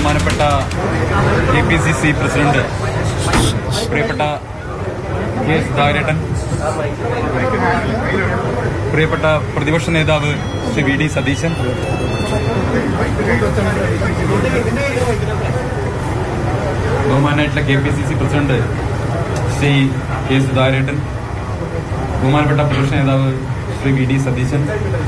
ബഹുമാനപ്പെട്ട KPCC president പ്രിയപ്പെട്ട K സുധാകരേട്ടൻ, പ്രിയപ്പെട്ട പ്രതിപക്ഷ നേതാവ് ശ്രീ VD സതീശൻ, ബഹുമാനായിട്ടുള്ള KPCC പ്രസിഡന്റ് ശ്രീ കെ സുധാകരേട്ടൻ, ബഹുമാനപ്പെട്ട പ്രതിപക്ഷ നേതാവ് ശ്രീ VD സതീശൻ,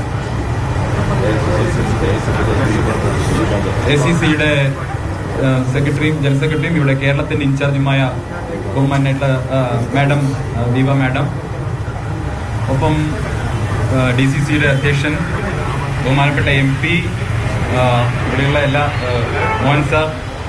ACCയുടെ സെക്രട്ടറിയും ജനറൽ സെക്രട്ടറിയും ഇവിടെ കേരളത്തിന്റെ ഇൻചാർജുമായ ബഹുമാനായിട്ടുള്ള മാഡം ദീപ മാഡം, ഒപ്പം DCCയുടെ അധ്യക്ഷൻ ബഹുമാനപ്പെട്ട MP, ഇവിടെയുള്ള എല്ലാ മോഹൻ സാർ,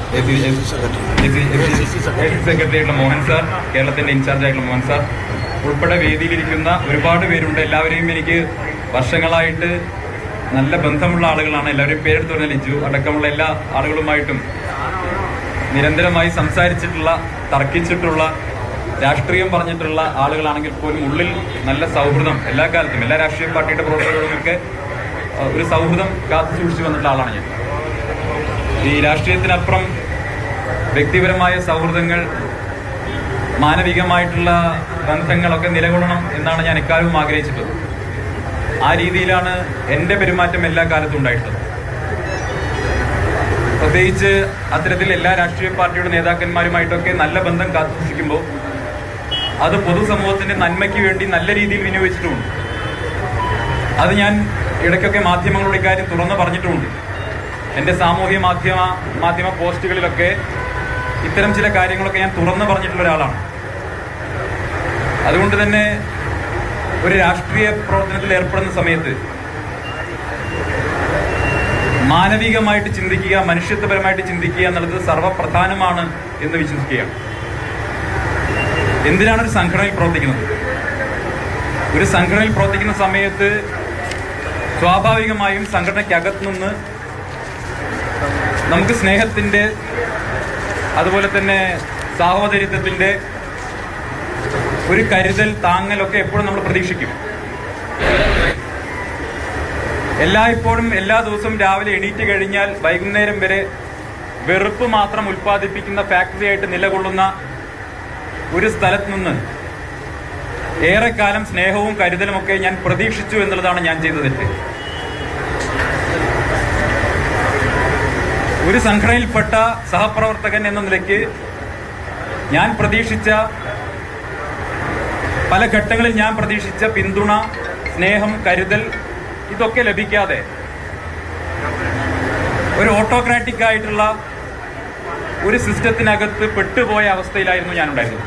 സെക്രട്ടറി ആയിട്ടുള്ള മോഹൻ സാർ, കേരളത്തിന്റെ ഇൻചാർജ് ആയിട്ടുള്ള മോഹൻ സാർ ഉൾപ്പെടെ വേദിയിലിരിക്കുന്ന ഒരുപാട് പേരുണ്ട്. എല്ലാവരെയും എനിക്ക് വർഷങ്ങളായിട്ട് നല്ല ബന്ധമുള്ള ആളുകളാണ്. എല്ലാവരെയും പേരെടുത്ത് പറഞ്ഞ ലിജു അടക്കമുള്ള എല്ലാ ആളുകളുമായിട്ടും നിരന്തരമായി സംസാരിച്ചിട്ടുള്ള, തർക്കിച്ചിട്ടുള്ള, രാഷ്ട്രീയം പറഞ്ഞിട്ടുള്ള ആളുകളാണെങ്കിൽ പോലും ഉള്ളിൽ നല്ല സൗഹൃദം എല്ലാ കാലത്തും എല്ലാ രാഷ്ട്രീയ പാർട്ടിയുടെ പ്രവർത്തകരോടൊക്കെ ഒരു സൗഹൃദം കാത്തു സൂക്ഷിച്ചു വന്നിട്ടുള്ള ആളാണ് ഞാൻ. ഈ രാഷ്ട്രീയത്തിനപ്പുറം വ്യക്തിപരമായ സൗഹൃദങ്ങൾ, മാനവികമായിട്ടുള്ള ബന്ധങ്ങളൊക്കെ നിലകൊള്ളണം എന്നാണ് ഞാൻ എക്കാലവും ആഗ്രഹിച്ചിട്ടുള്ളത്. ആ രീതിയിലാണ് എന്റെ പെരുമാറ്റം എല്ലാ കാലത്തും ഉണ്ടായിട്ടുള്ളത്. പ്രത്യേകിച്ച് അത്തരത്തിൽ എല്ലാ രാഷ്ട്രീയ പാർട്ടിയുടെ നേതാക്കന്മാരുമായിട്ടൊക്കെ നല്ല ബന്ധം കാത്തുസൂക്ഷിക്കുമ്പോൾ അത് പൊതുസമൂഹത്തിന്റെ നന്മയ്ക്ക് വേണ്ടി നല്ല രീതിയിൽ വിനിയോഗിച്ചിട്ടുമുണ്ട്. അത് ഞാൻ ഇടയ്ക്കൊക്കെ മാധ്യമങ്ങളോട് ഇക്കാര്യം തുറന്നു പറഞ്ഞിട്ടുമുണ്ട്. എന്റെ സാമൂഹ്യ മാധ്യമ പോസ്റ്റുകളിലൊക്കെ ഇത്തരം ചില കാര്യങ്ങളൊക്കെ ഞാൻ തുറന്നു പറഞ്ഞിട്ടുള്ള ഒരാളാണ്. അതുകൊണ്ട് തന്നെ ഒരു രാഷ്ട്രീയ പ്രവർത്തനത്തിൽ ഏർപ്പെടുന്ന സമയത്ത് മാനവികമായിട്ട് ചിന്തിക്കുക, മനുഷ്യത്വപരമായിട്ട് ചിന്തിക്കുക എന്നുള്ളത് സർവ്വപ്രധാനമാണ് എന്ന് വിശ്വസിക്കുകയാണ്. എന്തിനാണ് ഒരു സംഘടനയിൽ പ്രവർത്തിക്കുന്നത്? ഒരു സംഘടനയിൽ പ്രവർത്തിക്കുന്ന സമയത്ത് സ്വാഭാവികമായും സംഘടനയ്ക്കകത്ത് നിന്ന് നമുക്ക് സ്നേഹത്തിന്റെ, അതുപോലെ തന്നെ സാഹോദര്യത്തിന്റെ ഒരു കരുതൽ, താങ്ങലൊക്കെ എപ്പോഴും നമ്മൾ പ്രതീക്ഷിക്കും. എല്ലായ്പ്പോഴും എല്ലാ ദിവസവും രാവിലെ എണീറ്റ് കഴിഞ്ഞാൽ വൈകുന്നേരം വരെ വെറുപ്പ് മാത്രം ഉൽപ്പാദിപ്പിക്കുന്ന ഫാക്ടറി ആയിട്ട് നിലകൊള്ളുന്ന ഒരു സ്ഥലത്ത് നിന്ന് ഏറെക്കാലം സ്നേഹവും കരുതലുമൊക്കെ ഞാൻ പ്രതീക്ഷിച്ചു എന്നുള്ളതാണ് ഞാൻ ചെയ്ത തെറ്റ്. ഒരു സംഘടനയിൽപ്പെട്ട സഹപ്രവർത്തകൻ എന്ന നിലയ്ക്ക് ഞാൻ പ്രതീക്ഷിച്ച, പല ഘട്ടങ്ങളിൽ ഞാൻ പ്രതീക്ഷിച്ച പിന്തുണ, സ്നേഹം, കരുതൽ ഇതൊക്കെ ലഭിക്കാതെ ഒരു ഓട്ടോക്രാറ്റിക് ആയിട്ടുള്ള ഒരു സിസ്റ്റത്തിനകത്ത് പെട്ടുപോയ അവസ്ഥയിലായിരുന്നു ഞാനുണ്ടായിരുന്നത്.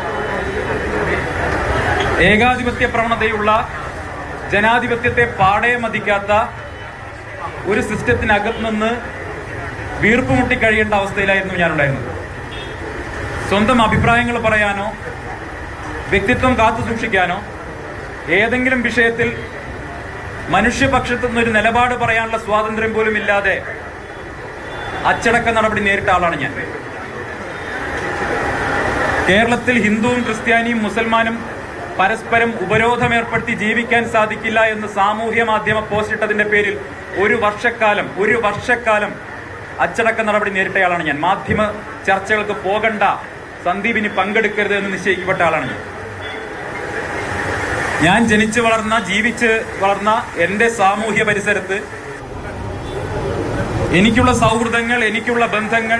ഏകാധിപത്യ പ്രവണതയുള്ള, ജനാധിപത്യത്തെ പാടെ മതിക്കാത്ത ഒരു സിസ്റ്റത്തിനകത്ത് നിന്ന് വീർപ്പുമുട്ടി കഴിയേണ്ട അവസ്ഥയിലായിരുന്നു ഞാനുണ്ടായിരുന്നത്. സ്വന്തം അഭിപ്രായങ്ങൾ പറയാനോ വ്യക്തിത്വം കാത്തു സൂക്ഷിക്കാനോ ഏതെങ്കിലും വിഷയത്തിൽ മനുഷ്യപക്ഷത്തു നിന്നൊരു നിലപാട് പറയാനുള്ള സ്വാതന്ത്ര്യം പോലും ഇല്ലാതെ അച്ചടക്ക നടപടി നേരിട്ട ആളാണ് ഞാൻ. കേരളത്തിൽ ഹിന്ദുവും ക്രിസ്ത്യാനിയും മുസൽമാനും പരസ്പരം ഉപരോധമേർപ്പെടുത്തി ജീവിക്കാൻ സാധിക്കില്ല എന്ന് സാമൂഹ്യ മാധ്യമ പോസ്റ്റ് ഇട്ടതിന്റെ പേരിൽ ഒരു വർഷക്കാലം അച്ചടക്ക നടപടി നേരിട്ടയാളാണ് ഞാൻ. മാധ്യമ ചർച്ചകൾക്ക് പോകണ്ട, സന്ദീപിന് പങ്കെടുക്കരുത് എന്ന് നിശ്ചയിക്കപ്പെട്ട ആളാണ് ഞാൻ. ഞാൻ ജനിച്ചു വളർന്ന, ജീവിച്ച് വളർന്ന എന്റെ സാമൂഹ്യ പരിസരത്ത് എനിക്കുള്ള സൗഹൃദങ്ങൾ, എനിക്കുള്ള ബന്ധങ്ങൾ,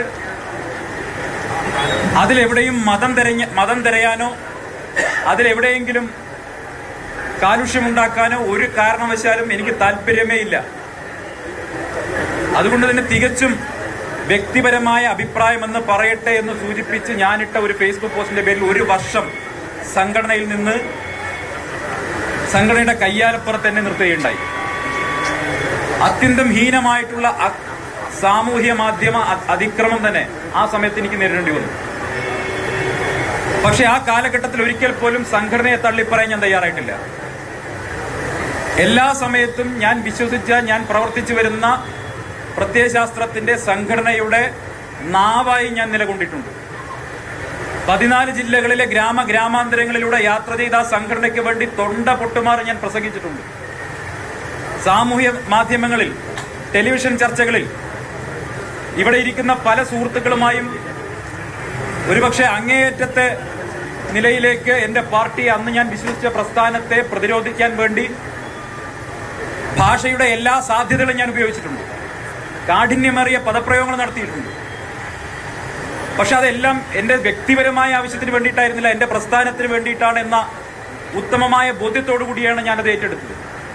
അതിലെവിടെയും മതം തിരയാനോ അതിലെവിടെയെങ്കിലും കാലുഷ്യമുണ്ടാക്കാനോ ഒരു കാരണവശാലും എനിക്ക് താല്പര്യമേ ഇല്ല. അതുകൊണ്ട് തന്നെ തികച്ചും വ്യക്തിപരമായ അഭിപ്രായമെന്ന് പറയട്ടെ എന്ന് സൂചിപ്പിച്ച് ഞാനിട്ട ഒരു ഫേസ്ബുക്ക് പോസ്റ്റിന്റെ പേരിൽ ഒരു വർഷം സംഘടനയിൽ നിന്ന്, സംഘടനയുടെ കയ്യാലപ്പുറത്ത് തന്നെ നിർത്തുകയുണ്ടായി. അത്യന്തം ഹീനമായിട്ടുള്ള സാമൂഹ്യ മാധ്യമ അതിക്രമം തന്നെ ആ സമയത്ത് എനിക്ക് നേരിടേണ്ടി വന്നു. പക്ഷെ ആ കാലഘട്ടത്തിൽ ഒരിക്കൽ പോലും സംഘടനയെ തള്ളിപ്പറയാൻ ഞാൻ തയ്യാറായിട്ടില്ല. എല്ലാ സമയത്തും ഞാൻ വിശ്വസിച്ച, ഞാൻ പ്രവർത്തിച്ചു വരുന്ന പ്രത്യയശാസ്ത്രത്തിന്റെ സംഘടനയുടെ നാവായി ഞാൻ നിലകൊണ്ടിട്ടുണ്ട്. 14 ജില്ലകളിലെ ഗ്രാമാന്തരങ്ങളിലൂടെ യാത്ര ചെയ്ത ആ സംഘടനയ്ക്ക് വേണ്ടി തൊണ്ട പൊട്ടുമാറി ഞാൻ പ്രസംഗിച്ചിട്ടുണ്ട്. സാമൂഹ്യ മാധ്യമങ്ങളിൽ, ടെലിവിഷൻ ചർച്ചകളിൽ ഇവിടെ ഇരിക്കുന്ന പല സുഹൃത്തുക്കളുമായും ഒരുപക്ഷെ അങ്ങേയറ്റത്തെ നിലയിലേക്ക് എന്റെ പാർട്ടി അന്ന് ഞാൻ വിശ്വസിച്ച പ്രസ്ഥാനത്തെ പ്രതിരോധിക്കാൻ വേണ്ടി ഭാഷയുടെ എല്ലാ സാധ്യതകളും ഞാൻ ഉപയോഗിച്ചിട്ടുണ്ട്. കാഠിന്യമേറിയ പദപ്രയോഗങ്ങൾ നടത്തിയിട്ടുണ്ട്. പക്ഷെ അതെല്ലാം എന്റെ വ്യക്തിപരമായ ആവശ്യത്തിന് വേണ്ടിയിട്ടായിരുന്നില്ല, എന്റെ പ്രസ്ഥാനത്തിന് വേണ്ടിയിട്ടാണ് എന്ന ഉത്തമമായ ബോധ്യത്തോടു കൂടിയാണ് ഞാനത് ഏറ്റെടുത്തത്.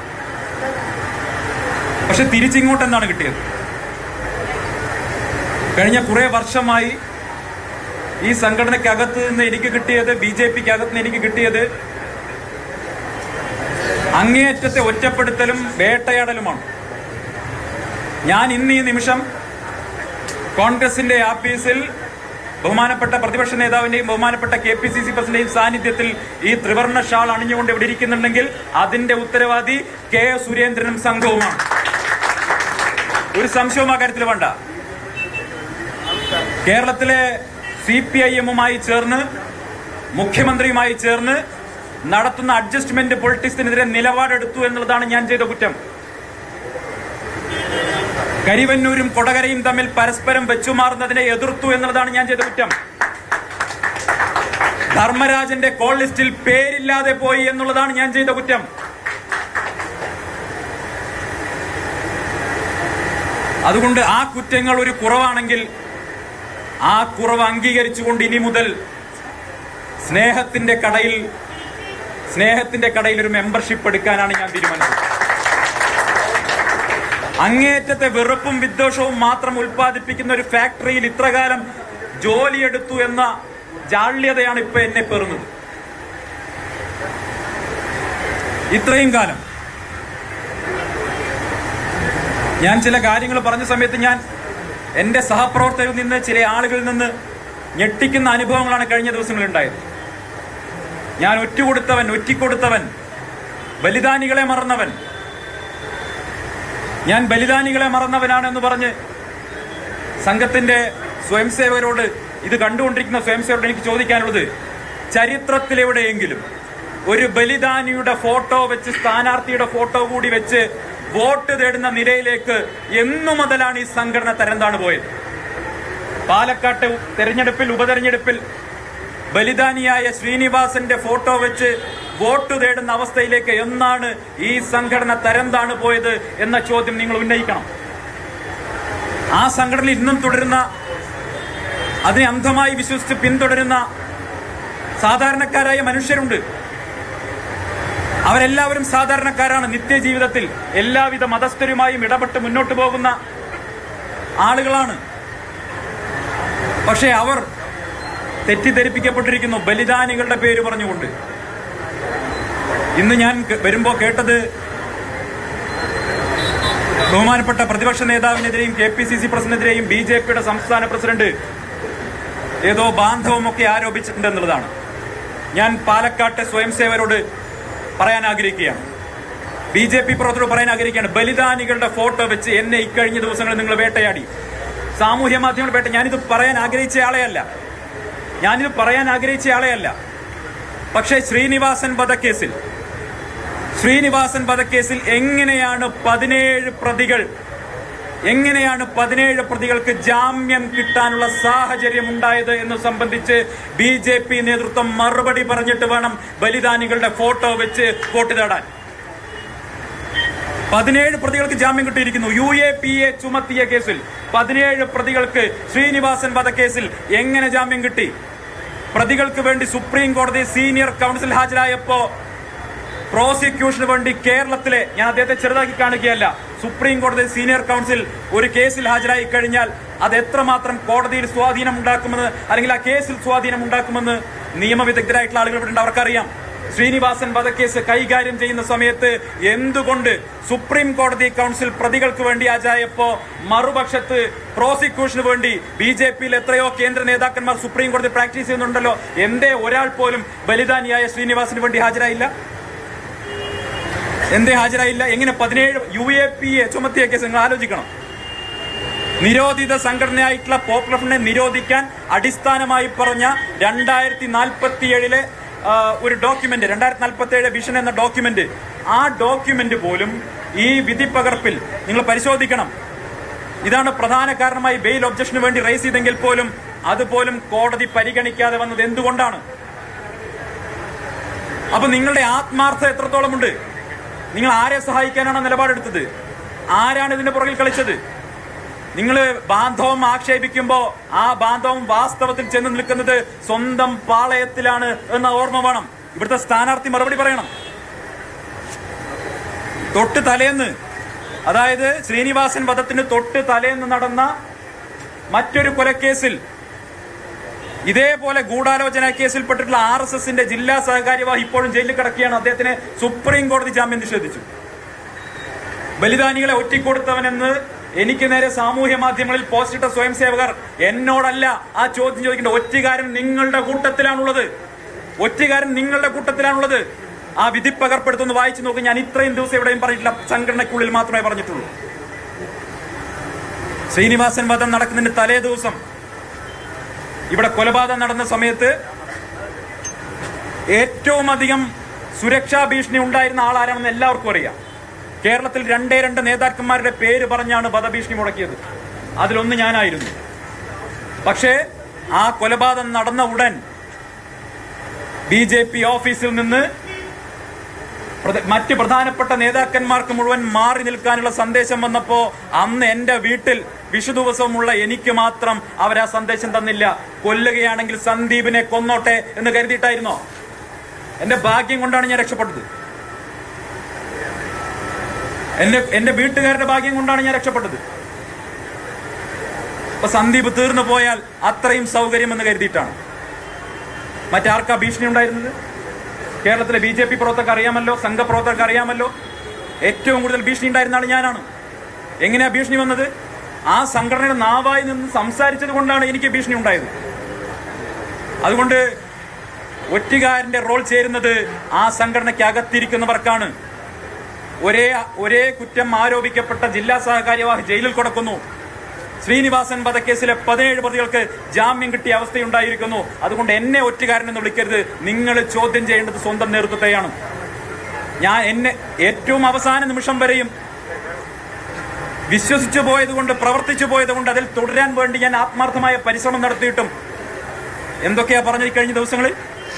പക്ഷെ തിരിച്ചിങ്ങോട്ട് എന്താണ് കിട്ടിയത്? കഴിഞ്ഞ കുറെ വർഷമായി ഈ സംഘടനയ്ക്കകത്ത് നിന്ന് എനിക്ക് കിട്ടിയത്, BJPക്ക് അകത്ത് നിന്ന് എനിക്ക് കിട്ടിയത് അങ്ങേയറ്റത്തെ ഒറ്റപ്പെടുത്തലും വേട്ടയാടലുമാണ്. ഞാൻ ഇന്ന് ഈ നിമിഷം കോൺഗ്രസിന്റെ ആഫീസിൽ ബഹുമാനപ്പെട്ട പ്രതിപക്ഷ നേതാവിന്റെയും ബഹുമാനപ്പെട്ട KPCC പ്രസിഡന്റിന്റെയും സാന്നിധ്യത്തിൽ ഈ ത്രിവർണ്ണ ഷാൾ അണിഞ്ഞുകൊണ്ട് ഇവിടെ ഇരിക്കുന്നുണ്ടെങ്കിൽ അതിന്റെ ഉത്തരവാദി K സുരേന്ദ്രനും സംഘവുമാണ്. ഒരു സംശയവും ആ കാര്യത്തിൽ വേണ്ട. കേരളത്തിലെ CPIM-മായി ചേർന്ന് മുഖ്യമന്ത്രിയുമായി ചേർന്ന് നടത്തുന്ന അഡ്ജസ്റ്റ്മെന്റ് പൊളിറ്റിക്സിനെതിരെ നിലപാടെടുത്തു എന്നുള്ളതാണ് ഞാൻ ചെയ്ത കുറ്റം. കരിവന്നൂരും കൊടകരയും തമ്മിൽ പരസ്പരം വെച്ചുമാറുന്നതിനെ എതിർത്തു എന്നുള്ളതാണ് ഞാൻ ചെയ്ത കുറ്റം. ധർമ്മരാജന്റെ കോൾ ലിസ്റ്റിൽ പേരില്ലാതെ പോയി എന്നുള്ളതാണ് ഞാൻ ചെയ്ത കുറ്റം. അതുകൊണ്ട് ആ കുറ്റങ്ങൾ ഒരു കുറവാണെങ്കിൽ ആ കുറവ് അംഗീകരിച്ചുകൊണ്ട് ഇനി മുതൽ സ്നേഹത്തിന്റെ കടയിൽ ഒരു മെമ്പർഷിപ്പ് എടുക്കാനാണ് ഞാൻ തീരുമാനിച്ചത്. അങ്ങേറ്റത്തെ വെറുപ്പും വിദ്വേഷവും മാത്രം ഉൽപ്പാദിപ്പിക്കുന്ന ഒരു ഫാക്ടറിയിൽ ഇത്രകാലം ജോലിയെടുത്തു എന്ന ജാള്യതയാണ് ഇപ്പൊ എന്നെ പെറുന്നത്. ഇത്രയും കാലം ഞാൻ ചില കാര്യങ്ങൾ പറഞ്ഞ സമയത്ത് ഞാൻ എന്റെ സഹപ്രവർത്തകരിൽ നിന്ന്, ചില ആളുകളിൽ നിന്ന് ഞെട്ടിക്കുന്ന അനുഭവങ്ങളാണ് കഴിഞ്ഞ ദിവസങ്ങളിൽ ഉണ്ടായത്. ഞാൻ ഒറ്റിക്കൊടുത്തവൻ, ബലിദാനികളെ മറന്നവൻ, ഞാൻ ബലിദാനികളെ മറന്നവനാണെന്ന് പറഞ്ഞ് സംഘത്തിന്റെ സ്വയംസേവകരോട്, ഇത് കണ്ടുകൊണ്ടിരിക്കുന്ന സ്വയംസേവകരോട് എനിക്ക് ചോദിക്കാനുള്ളത്, ചരിത്രത്തിലെവിടെയെങ്കിലും ഒരു ബലിദാനിയുടെ ഫോട്ടോ വെച്ച്, സ്ഥാനാർത്ഥിയുടെ ഫോട്ടോ കൂടി വെച്ച് വോട്ട് തേടുന്ന നിലയിലേക്ക് എന്നു മുതലാണ് ഈ സംഘടന തരംതാണു പോയത്? പാലക്കാട്ട് ഉപതെരഞ്ഞെടുപ്പിൽ ബലിദാനിയായ ശ്രീനിവാസന്റെ ഫോട്ടോ വെച്ച് വോട്ട് തേടുന്ന അവസ്ഥയിലേക്ക് എന്നാണ് ഈ സംഘടന തരംതാണു പോയത് എന്ന ചോദ്യം നിങ്ങൾ ഉന്നയിക്കണം. ആ സംഘടന ഇന്നും തുടരുന്ന, അതിനെ അന്ധമായി വിശ്വസിച്ച് പിന്തുടരുന്ന സാധാരണക്കാരായ മനുഷ്യരുണ്ട്. അവരെല്ലാവരും സാധാരണക്കാരാണ്. നിത്യജീവിതത്തിൽ എല്ലാവിധ മതസ്ഥരുമായും ഇടപെട്ട് മുന്നോട്ട് പോകുന്ന ആളുകളാണ്. പക്ഷെ അവർ തെറ്റിദ്ധരിപ്പിക്കപ്പെട്ടിരിക്കുന്നു ബലിദാനികളുടെ പേര് പറഞ്ഞുകൊണ്ട്. ഇന്ന് ഞാൻ വരുമ്പോ കേട്ടത് ബഹുമാനപ്പെട്ട പ്രതിപക്ഷ നേതാവിനെതിരെയും KPCC പ്രസിഡന്റിനെതിരെയും BJPയുടെ സംസ്ഥാന പ്രസിഡന്റ് ഏതോ ബാന്ധവമൊക്കെ ആരോപിച്ചിട്ടുണ്ട് എന്നുള്ളതാണ്. ഞാൻ പാലക്കാട്ടെ സ്വയംസേവകരോട് പറയാൻ ആഗ്രഹിക്കുകയാണ്, BJP പ്രവർത്തകരോട് പറയാൻ ആഗ്രഹിക്കുകയാണ്, ബലിദാനികളുടെ ഫോട്ടോ വെച്ച് എന്നെ ഇക്കഴിഞ്ഞ ദിവസങ്ങളിൽ നിങ്ങൾ വേട്ടയാടി, സാമൂഹ്യ മാധ്യമങ്ങൾ വേട്ട. ഞാനിത് പറയാൻ ആഗ്രഹിച്ച ആളെയല്ല. പക്ഷേ ശ്രീനിവാസൻ വധക്കേസിൽ എങ്ങനെയാണ് 17 പ്രതികൾക്ക് ജാമ്യം കിട്ടാനുള്ള സാഹചര്യം ഉണ്ടായത് എന്ന് സംബന്ധിച്ച് BJP നേതൃത്വം മറുപടി പറഞ്ഞിട്ട് വേണം ബലിദാനികളുടെ ഫോട്ടോ വെച്ച് വോട്ട് തേടാൻ. 17 പ്രതികൾക്ക് ജാമ്യം കിട്ടിയിരിക്കുന്നു. UAPA ചുമത്തിയ കേസിൽ 17 പ്രതികൾക്ക് ശ്രീനിവാസൻ വധക്കേസിൽ എങ്ങനെ ജാമ്യം കിട്ടി? പ്രതികൾക്ക് വേണ്ടി സുപ്രീം കോടതി സീനിയർ കൗൺസിൽ ഹാജരായപ്പോ പ്രോസിക്യൂഷന് വേണ്ടി കേരളത്തിലെ, ഞാൻ അദ്ദേഹത്തെ ചെറുതാക്കി കാണിക്കുകയല്ല, സുപ്രീം കോടതി സീനിയർ കൗൺസിൽ ഒരു കേസിൽ ഹാജരായി കഴിഞ്ഞാൽ അത് എത്രമാത്രം കോടതിയിൽ സ്വാധീനമുണ്ടാക്കുമെന്ന്, അല്ലെങ്കിൽ ആ കേസിൽ സ്വാധീനമുണ്ടാക്കുമെന്ന് നിയമവിദഗ്ധരായിട്ടുള്ള ആളുകൾ ഇവിടെ ഉണ്ട്, അവർക്കറിയാം. ശ്രീനിവാസൻ വധക്കേസ് കൈകാര്യം ചെയ്യുന്ന സമയത്ത് എന്തുകൊണ്ട് സുപ്രീം കോടതി കൗൺസിൽ പ്രതികൾക്ക് വേണ്ടി ഹാജരായപ്പോ മറുപക്ഷത്ത് പ്രോസിക്യൂഷന് വേണ്ടി BJPയിൽ എത്രയോ കേന്ദ്ര നേതാക്കന്മാർ സുപ്രീം കോടതി പ്രാക്ടീസ് ചെയ്യുന്നുണ്ടല്ലോ, എന്തേ ഒരാൾ പോലും ബലിദാനിയായ ശ്രീനിവാസിന് വേണ്ടി ഹാജരായില്ല? എങ്ങനെ 17 UAPA ചുമത്തിയ കേസ് നിങ്ങൾ ആലോചിക്കണം. നിരോധിത സംഘടനയായിട്ടുള്ള പോപ്പുലർ ഫ്രണ്ടിനെ നിരോധിക്കാൻ അടിസ്ഥാനമായി പറഞ്ഞ 2047 ഒരു ഡോക്യുമെന്റ്, 2047 വിഷൻ എന്ന ഡോക്യുമെന്റ്, ആ ഡോക്യുമെന്റ് പോലും ഈ വിധി പകർപ്പിൽ നിങ്ങൾ പരിശോധിക്കണം. ഇതാണ് പ്രധാന കാരണമായി ബെയിൽ ഒബ്ജക്ഷന് വേണ്ടി റൈസ് ചെയ്തെങ്കിൽ പോലും അതുപോലും കോടതി പരിഗണിക്കാതെ വന്നത് എന്തുകൊണ്ടാണ്? അപ്പൊ നിങ്ങളുടെ ആത്മാർത്ഥത എത്രത്തോളമുണ്ട്? നിങ്ങൾ ആരെ സഹായിക്കാനാണ് നിലപാടെടുത്തത്? ആരാണ് ഇതിന്റെ പുറകിൽ കളിച്ചത്? നിങ്ങൾ ബാന്ധവം ആക്ഷേപിക്കുമ്പോ ആ ബാന്ധവം വാസ്തവത്തിൽ ചെന്ന് നിൽക്കുന്നത് സ്വന്തം പാളയത്തിലാണ് എന്ന ഓർമ്മ വേണം. ഇവിടുത്തെ സ്ഥാനാർത്ഥി മറുപടി പറയണം. തൊട്ട് തലേന്ന്, അതായത് ശ്രീനിവാസൻ വധത്തിന് തൊട്ട് തലേന്ന് നടന്ന മറ്റൊരു കൊലക്കേസിൽ, ഇതേപോലെ ഗൂഢാലോചന കേസിൽപ്പെട്ടിട്ടുള്ള RSSന്റെ ജില്ലാ സഹകാര്യവാഹി ഇപ്പോഴും ജയിലിൽ കിടക്കുകയാണ്. അദ്ദേഹത്തിന് സുപ്രീം കോടതി ജാമ്യം നിഷേധിച്ചു. ബലിദാനികളെ ഒറ്റിക്കൊടുത്തവനെന്ന് എനിക്ക് നേരെ സാമൂഹ്യ മാധ്യമങ്ങളിൽ പോസ്റ്റിട്ട സ്വയം സേവകർ എന്നോടല്ല ആ ചോദ്യം ചോദിക്കേണ്ട. ഒറ്റുകാരൻ നിങ്ങളുടെ കൂട്ടത്തിലാണുള്ളത്. ഒറ്റുകാരൻ നിങ്ങളുടെ കൂട്ടത്തിലാണുള്ളത്. ആ വിധിപ്പകർപ്പെടുത്തൊന്ന് വായിച്ചു നോക്കി. ഞാൻ ഇത്രയും ദിവസം എവിടെയും പറഞ്ഞിട്ടില്ല, സംഘടനയ്ക്കുള്ളിൽ മാത്രമേ പറഞ്ഞിട്ടുള്ളൂ. ശ്രീനിവാസൻ വധം നടക്കുന്നതിന് തലേ ദിവസം ഇവിടെ കൊലപാതകം നടന്ന സമയത്ത് ഏറ്റവും അധികം സുരക്ഷാ ഭീഷണി ഉണ്ടായിരുന്ന ആളാരാണെന്ന് എല്ലാവർക്കും അറിയാം. കേരളത്തിൽ 2 നേതാക്കന്മാരുടെ പേര് പറഞ്ഞാണ് വധഭീഷണി മുടക്കിയത്. അതിലൊന്ന് ഞാനായിരുന്നു. പക്ഷേ ആ കൊലപാതകം നടന്ന ഉടൻ BJP ഓഫീസിൽ നിന്ന് മറ്റ് പ്രധാനപ്പെട്ട നേതാക്കന്മാർക്ക് മുഴുവൻ മാറി നിൽക്കാനുള്ള സന്ദേശം വന്നപ്പോ അന്ന് എന്റെ വീട്ടിൽ വിഷു ദിവസമുള്ള എനിക്ക് മാത്രം അവർ ആ സന്ദേശം തന്നില്ല. കൊല്ലുകയാണെങ്കിൽ സന്ദീപിനെ കൊന്നോട്ടെ എന്ന് കരുതിയിട്ടായിരുന്നോ? എന്റെ ഭാഗ്യം കൊണ്ടാണ് ഞാൻ രക്ഷപ്പെട്ടത്. എന്റെ വീട്ടുകാരുടെ ഭാഗ്യം കൊണ്ടാണ് ഞാൻ രക്ഷപ്പെട്ടത്. അപ്പൊ സന്ദീപ് തീർന്നു പോയാൽ അത്രയും സൗകര്യം എന്ന് കരുതിയിട്ടാണ്. മറ്റാർക്കാ ഭീഷണി ഉണ്ടായിരുന്നത്? കേരളത്തിലെ BJP പ്രവർത്തകർക്ക് അറിയാമല്ലോ, സംഘപ്രവർത്തകർക്ക് അറിയാമല്ലോ. ഏറ്റവും കൂടുതൽ ഭീഷണി ഉണ്ടായിരുന്ന ആൾ ഞാനാണ്. എങ്ങനെയാ ഭീഷണി വന്നത്? ആ സംഘടനയുടെ നാവായി നിന്ന് സംസാരിച്ചത് കൊണ്ടാണ് എനിക്ക് ഭീഷണി ഉണ്ടായത്. അതുകൊണ്ട് ഒറ്റുകാരന്റെ റോൾ ചേരുന്നത് ആ സംഘടനയ്ക്ക് അകത്തിരിക്കുന്നവർക്കാണ്. ഒരേ കുറ്റം ആരോപിക്കപ്പെട്ട ജില്ലാ സഹകാര്യവാഹി ജയിലിൽ കിടക്കുന്നു. ശ്രീനിവാസൻ വധക്കേസിലെ 17 പ്രതികൾക്ക് ജാമ്യം കിട്ടിയ അവസ്ഥയുണ്ടായിരിക്കുന്നു. അതുകൊണ്ട് എന്നെ ഒറ്റുകാരനെന്ന് വിളിക്കരുത്. നിങ്ങൾ ചോദ്യം ചെയ്യേണ്ടത് സ്വന്തം നേതൃത്വത്തെയാണ്. എന്നെ ഏറ്റവും അവസാന നിമിഷം വരെയും വിശ്വസിച്ചു പോയതുകൊണ്ട്, പ്രവർത്തിച്ചു പോയതുകൊണ്ട് അതിൽ തുടരാൻ വേണ്ടി ഞാൻ ആത്മാർത്ഥമായ പരിശ്രമം നടത്തിയിട്ടും എന്തൊക്കെയാ പറഞ്ഞത് ഇക്കഴിഞ്ഞ ദിവസങ്ങളിൽ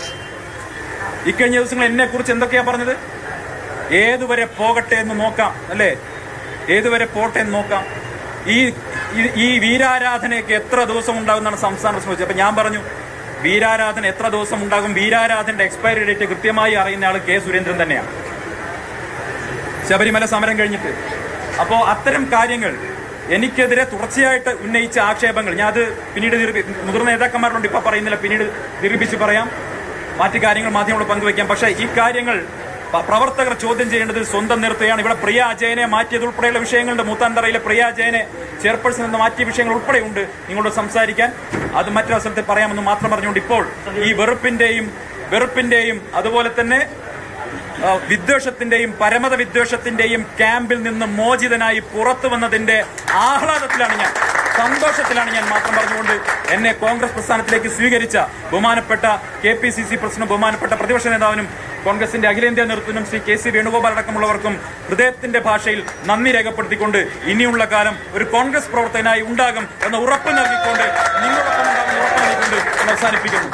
എന്നെ കുറിച്ച് എന്തൊക്കെയാ പറഞ്ഞത്? ഏതുവരെ പോകട്ടെ എന്ന് നോക്കാം, അല്ലേ? ഏതുവരെ പോട്ടെ എന്ന് നോക്കാം. ഈ വീരാരാധനയൊക്കെ എത്ര ദിവസം ഉണ്ടാകുമെന്നാണ് സംസ്ഥാന പ്രശ്നം വെച്ചത്. അപ്പൊ ഞാൻ പറഞ്ഞു, വീരാരാധന എത്ര ദിവസം ഉണ്ടാകും? വീരാരാധനയുടെ എക്സ്പയറി ഡേറ്റ് കൃത്യമായി അറിയുന്ന ആൾ K. സുരേന്ദ്രൻ തന്നെയാണ്, ശബരിമല സമരം കഴിഞ്ഞിട്ട്. അപ്പോ അത്തരം കാര്യങ്ങൾ എനിക്കെതിരെ തുടർച്ചയായിട്ട് ഉന്നയിച്ച ആക്ഷേപങ്ങൾ ഞാൻ അത് പിന്നീട് മുതിർന്ന നേതാക്കന്മാരുണ്ട്, ഇപ്പൊ പറയുന്നില്ല, പിന്നീട് നിരൂപിച്ച് പറയാം, മറ്റു കാര്യങ്ങൾ മാധ്യമങ്ങളോട് പങ്കുവയ്ക്കാം. പക്ഷേ ഈ കാര്യങ്ങൾ പ്രവർത്തകർ ചോദ്യം ചെയ്യേണ്ടത് സ്വന്തം നേതൃത്വമാണ്. ഇവിടെ പ്രിയ അജയനെ മാറ്റിയത് ഉൾപ്പെടെയുള്ള വിഷയങ്ങളുണ്ട്. മൂത്താന്തറയിലെ പ്രിയ അജയനെ ചെയർപേഴ്സൺ എന്ന് മാറ്റിയ വിഷയങ്ങൾ ഉൾപ്പെടെയുണ്ട് നിങ്ങളോട് സംസാരിക്കാൻ. അത് മറ്റൊരവസരത്തിൽ പറയാമെന്ന് മാത്രം പറഞ്ഞുകൊണ്ട് ഇപ്പോൾ ഈ വെറുപ്പിന്റെയും അതുപോലെ തന്നെ വിദ്വേഷത്തിന്റെയും പരമത വിദ്വേഷത്തിന്റെയും ക്യാമ്പിൽ നിന്ന് മോചിതനായി പുറത്തു വന്നതിന്റെ ആഹ്ലാദത്തിലാണ് ഞാൻ, സന്തോഷത്തിലാണ് ഞാൻ മാത്രം പറഞ്ഞുകൊണ്ട് എന്നെ കോൺഗ്രസ് പ്രസ്ഥാനത്തിലേക്ക് സ്വീകരിച്ച ബഹുമാനപ്പെട്ട KPCC പ്രസിഡന്റ്, ബഹുമാനപ്പെട്ട പ്രതിപക്ഷ നേതാവിനും കോൺഗ്രസിന്റെ അഖിലേന്ത്യാ നേതൃത്വത്തിനും ശ്രീ KC വേണുഗോപാൽ അടക്കമുള്ളവർക്കും ഹൃദയത്തിന്റെ ഭാഷയിൽ നന്ദി രേഖപ്പെടുത്തിക്കൊണ്ട് ഇനിയുള്ള കാലം ഒരു കോൺഗ്രസ് പ്രവർത്തകനായി ഉണ്ടാകും എന്ന ഉറപ്പ് നൽകിക്കൊണ്ട്, നിങ്ങളോടൊപ്പം ഉണ്ടാകുന്ന ഉറപ്പ് നൽകിക്കൊണ്ട് അവസാനിപ്പിക്കുന്നു.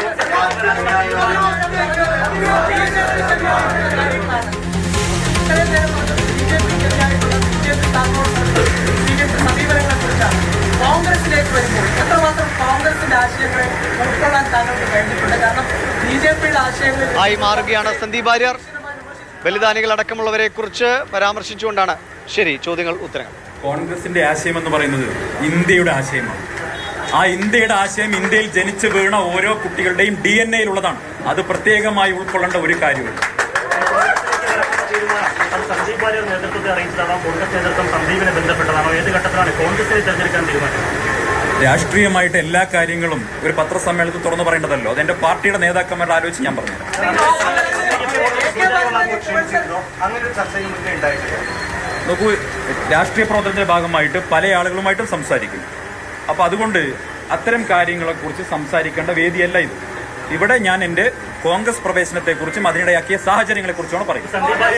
കോൺഗ്രസിലേക്ക് വരുമ്പോൾ എത്രമാത്രം കോൺഗ്രസിന്റെ ആശയങ്ങളെ ഉൾക്കൊള്ളാൻ താങ്കൾക്ക് കഴിഞ്ഞിട്ടുണ്ട്? കാരണം BJPയുടെ ആശയങ്ങൾ ആയി മാറുകയാണ്. സന്ദീപ് വാര്യർ ബലിദാനികൾ അടക്കമുള്ളവരെ കുറിച്ച് പരാമർശിച്ചുകൊണ്ടാണ് ശരി ചോദ്യങ്ങൾ ഉത്തരങ്ങൾ. കോൺഗ്രസിന്റെ ആശയം എന്ന് പറയുന്നത് ഇന്ത്യയുടെ ആശയമാണ്. ആ ഇന്ത്യയുടെ ആശയം ഇന്ത്യയിൽ ജനിച്ചു വീണ ഓരോ കുട്ടികളുടെയും DNA-യിലുള്ളതാണ്. അത് പ്രത്യേകമായി ഉൾക്കൊള്ളേണ്ട ഒരു കാര്യമുണ്ട്. സന്ദീപ് വാര്യർ നേതൃത്വത്തെ അറിയിച്ചതാണോ? കോൺഗ്രസ് നേതൃത്വം സന്ദീപിനെ ബന്ധപ്പെട്ടതാണോ? ഏത് ഘട്ടത്തിലാണ് കോൺഗ്രസിനെ തെരഞ്ഞെടുക്കാൻ തീരുമാനം? രാഷ്ട്രീയമായിട്ട് എല്ലാ കാര്യങ്ങളും ഒരു പത്രസമ്മേളനത്തിൽ തുറന്നു പറയേണ്ടതല്ലോ. അതെന്റെ പാർട്ടിയുടെ നേതാക്കന്മാരുടെ ആലോചിച്ച് ഞാൻ പറഞ്ഞു. നോക്കൂ, രാഷ്ട്രീയ പ്രവർത്തനത്തിന്റെ ഭാഗമായിട്ട് പല ആളുകളുമായിട്ടും സംസാരിക്കും. അപ്പൊ അതുകൊണ്ട് അത്തരം കാര്യങ്ങളെക്കുറിച്ച് സംസാരിക്കേണ്ട വേദിയല്ല ഇത്. ഇവിടെ ഞാൻ എന്റെ കോൺഗ്രസ് പ്രവേശനത്തെക്കുറിച്ചും അതിനിടയാക്കിയ സാഹചര്യങ്ങളെക്കുറിച്ചുമാണ് പറയുന്നത്.